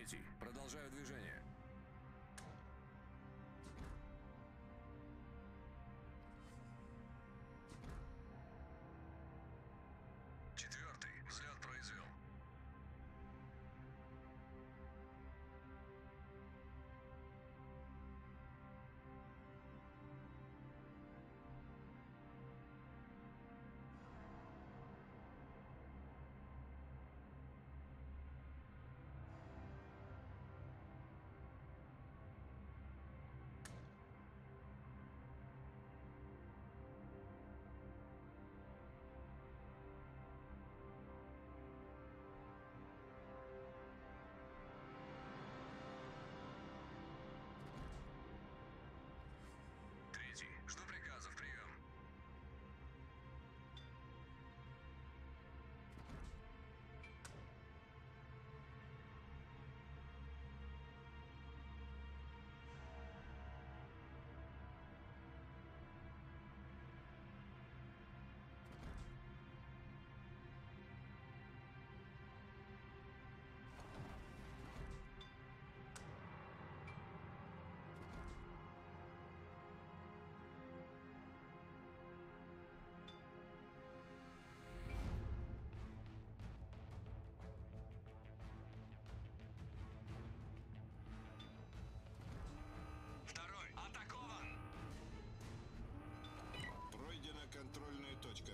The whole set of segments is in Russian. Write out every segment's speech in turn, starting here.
Третий. Продолжаю движение. Четвертый. Взлет произвел. Третий. Жду приказов. Прием. Второй. Атакован. Пройдена контрольная точка.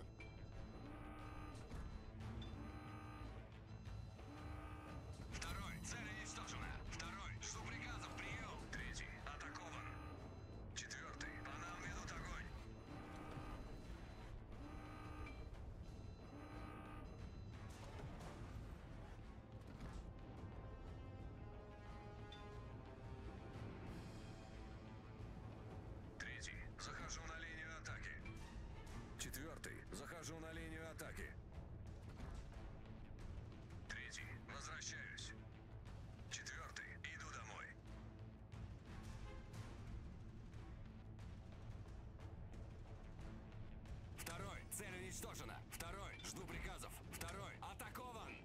Второй. Цель уничтожена. Второй. Жду приказов. Прием. Третий. Атакован. Четвертый. По нам ведут огонь. Третий. Захожу на линию атаки. Четвертый. Захожу на линию атаки. Третий. Возвращаюсь. Четвертый. Иду домой. Второй. Цель уничтожена. Второй. Жду приказов. Второй. Атакован.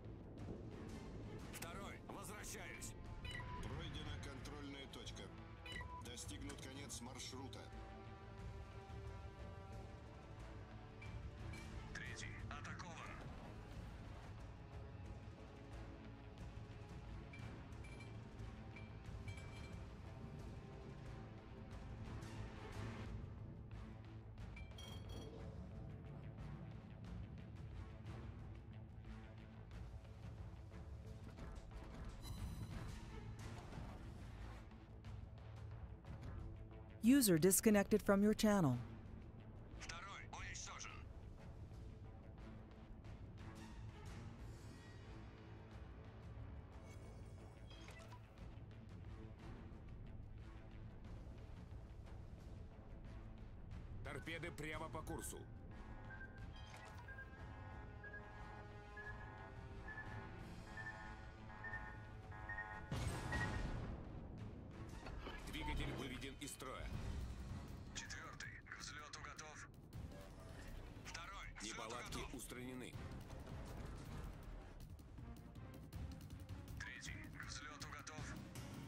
Второй. Возвращаюсь. Пройдена контрольная точка. Достигнут конец маршрута. Третий. Атакован. User disconnected from your channel. Второй. Уничтожен. Торпеды прямо по курсу. Двигатель выведен из строя. Четвертый. К взлету готов. Второй. К взлету Неполадки готов. устранены. Третий. К взлету готов.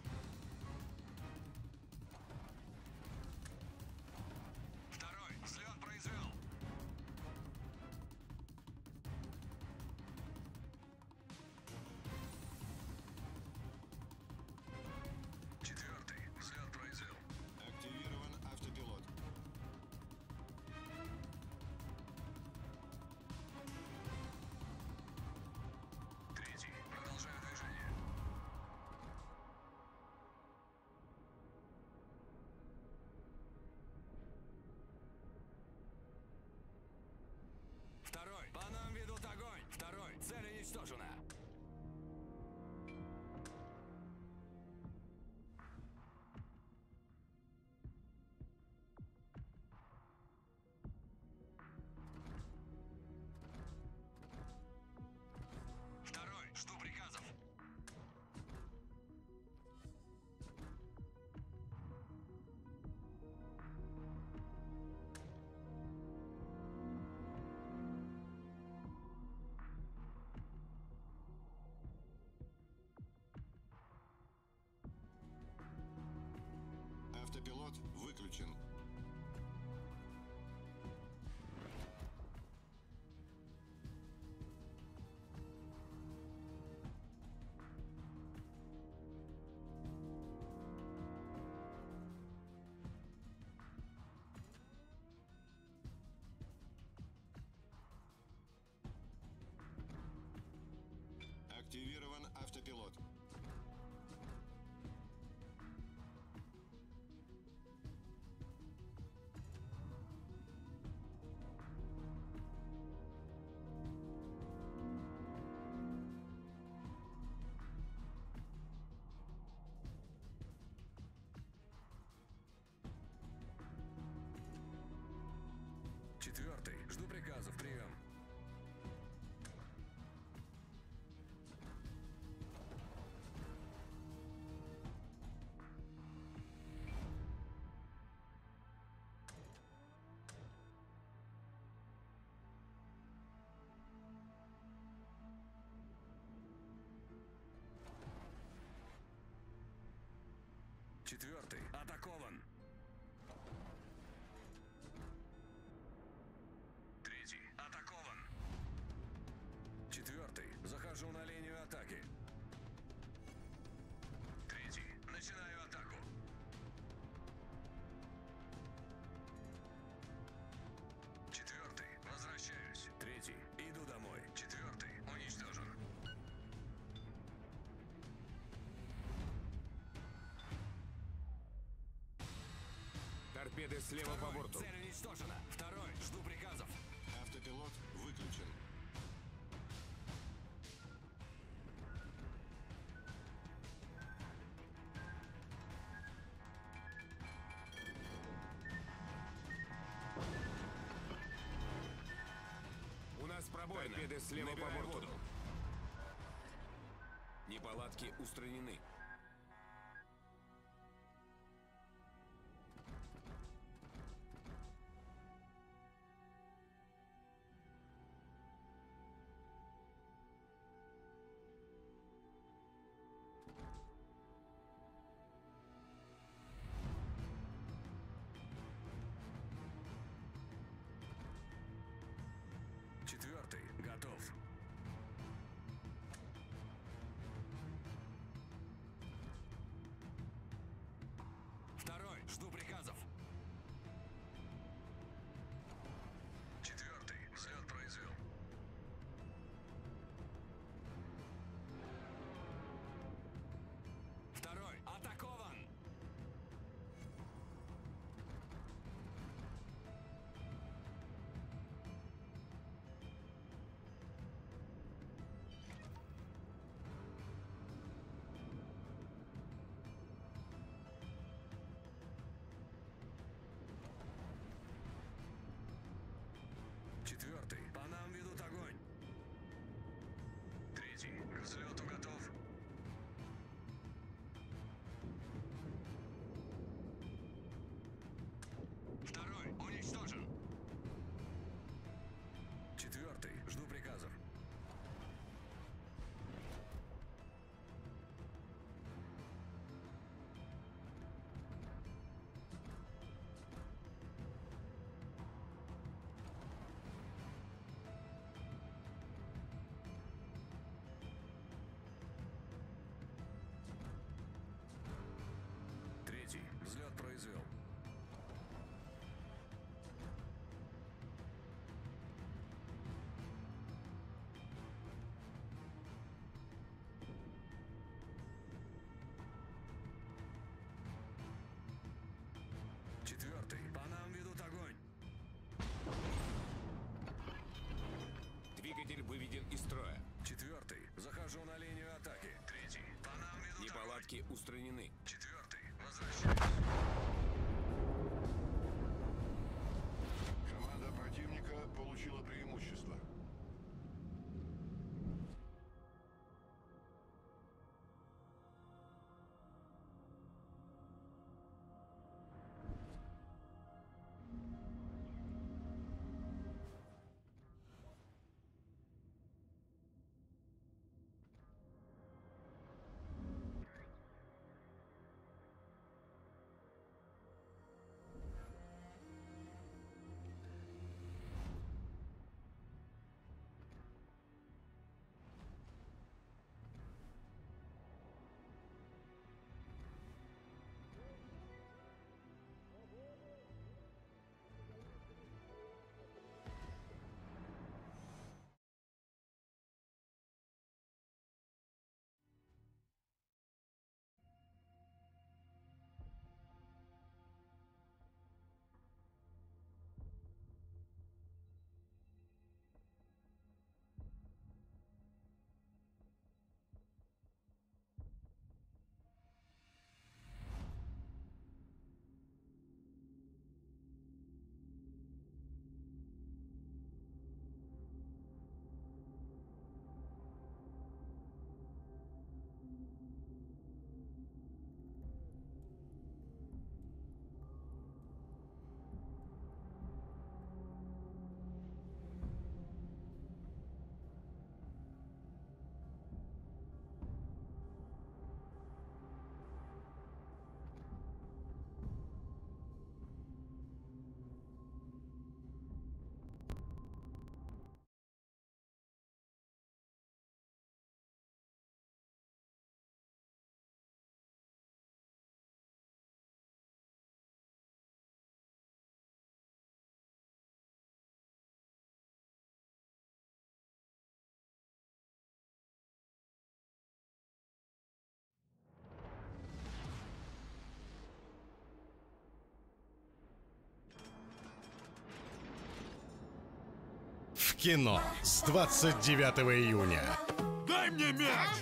Второй. Взлет произвел. Четвертый. Взлет произвел. Активирован автопилот. Жду приказов. Прием. Четвертый. Атакован. Третий. Атакован. Четвертый. Захожу на линию атаки. Третий. Начинаю атаку. Четвертый. Возвращаюсь. Третий. Иду домой. Четвертый. Уничтожен. Торпеды слева по борту. Цель уничтожена. Второй. Жду приказов. Автопилот выключен. У нас пробоина. Торпеды слева по Набираю борту. воду. Неполадки устранены. Четвертый. Готов. Второй. Жду приказов. Четвертый. Взлет произвел. Второй. Атакован. Четвертый. По нам ведут огонь. Третий. К взлету готов. Второй. Уничтожен. Четвертый. Жду приказов. Третий. Взлет произвел. Четвертый. По нам ведут огонь. Двигатель выведен из строя. Четвертый. Захожу на линию атаки. Третий. По нам ведут огонь. Неполадки устранены. Четвертый. Возвращаюсь. Команда противника получила преимущество. кино с 29 июня. Дай мне мяч!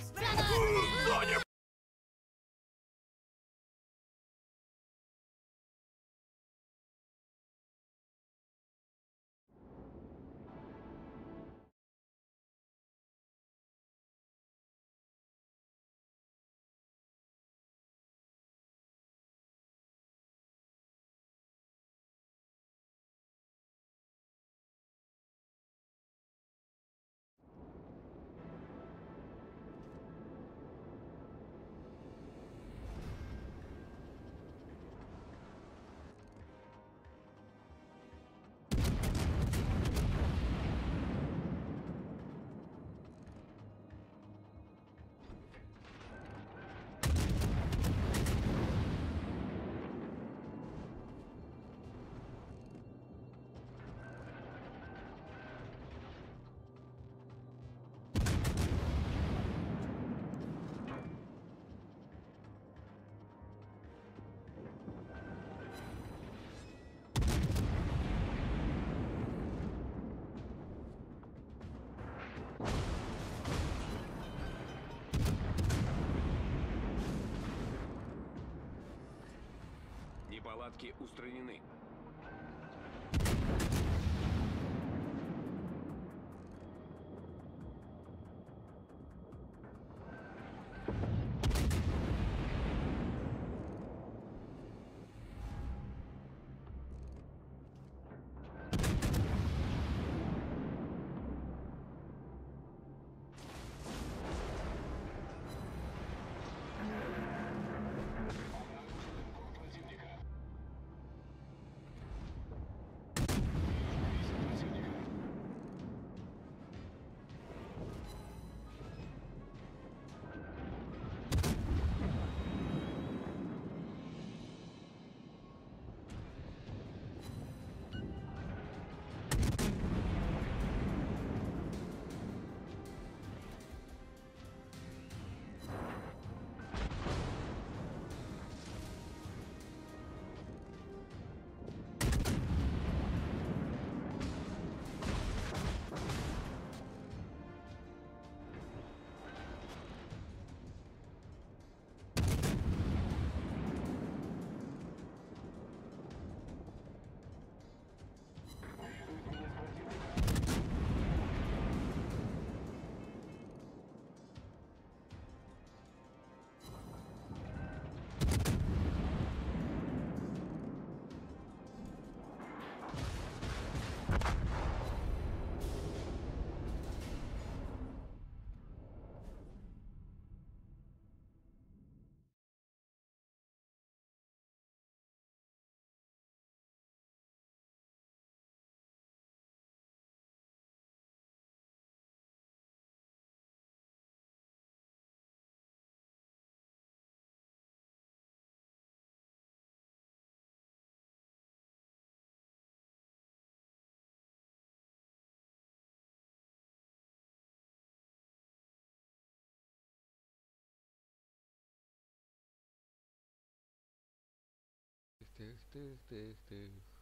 Неполадки устранены. Тых, тых, тых, тых.